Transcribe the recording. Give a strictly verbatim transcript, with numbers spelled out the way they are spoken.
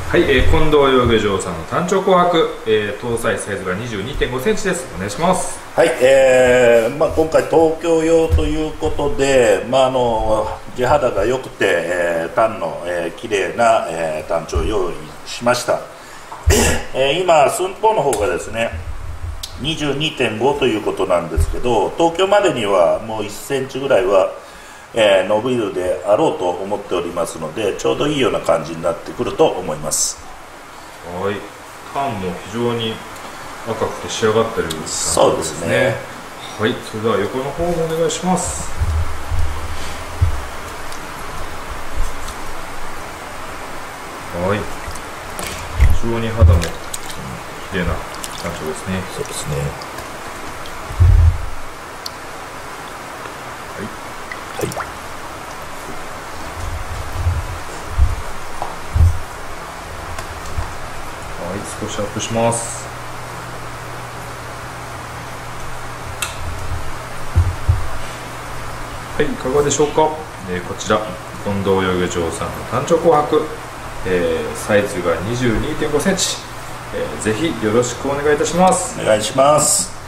はい、えー、近藤養魚場さんの単調紅白、えー、搭載サイズが にじゅうにてんごセンチです。お願いします。 はい、えーまあ、今回東京用ということで、まあ、あの地肌が良くて、えー、単の、えー、綺麗な、えー、単調を用意しました。えー、今寸法の方がですね にじゅうにてんご ということなんですけど、東京までにはもういっセンチぐらいは、えー、伸びるであろうと思っておりますので、ちょうどいいような感じになってくると思います。 はい、単も非常に赤くて仕上がってる感じですね。 そうですね。 はい、それでは横の方もお願いします。はい、非常に肌も綺麗な単調ですね。 そうですね。 はい、 はい、 はい、少しアップします。はい、いかがでしょうか。えー、こちら近藤養魚場さんの単調紅白、えー、サイズが にじゅうにてんごセンチ、えー、ぜひよろしくお願いいたします。 お願いします。